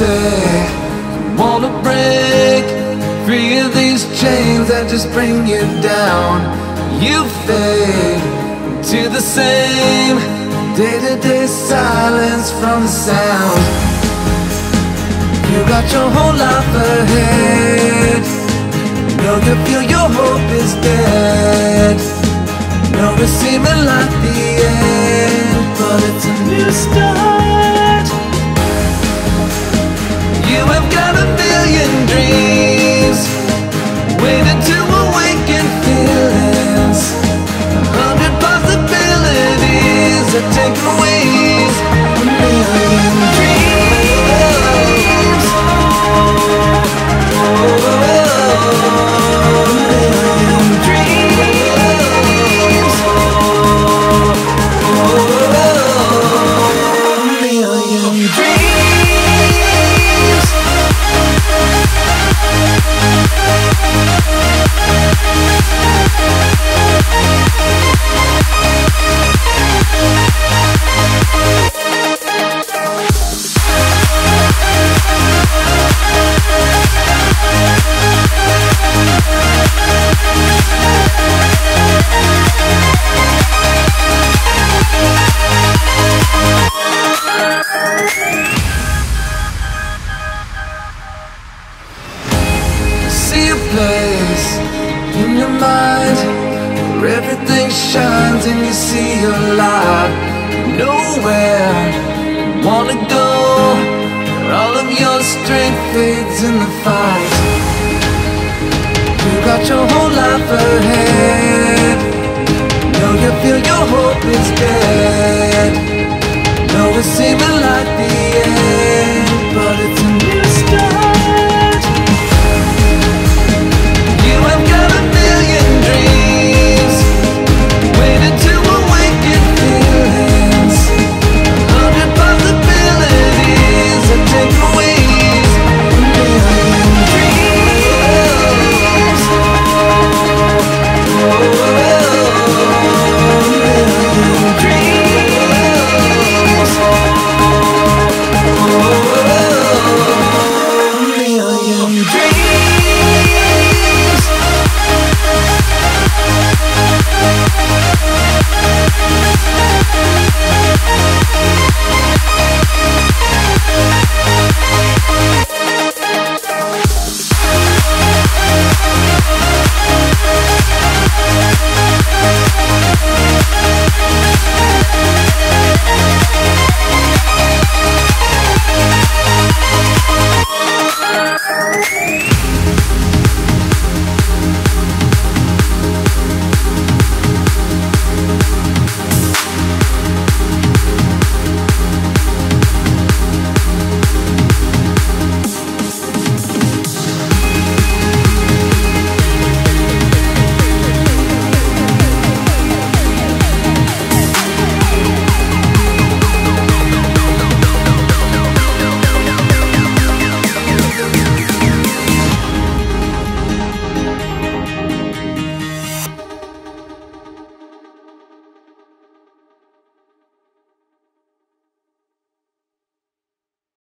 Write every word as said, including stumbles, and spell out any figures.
say you wanna break free of these chains that just bring you down. You fade to the same day-to-day silence from the sound. You got your whole life ahead. Know you feel your hope is dead. Know it's seeming like the end, but it's a new start. You have got a million dreams waiting to awaken feelings. A hundred possibilities that take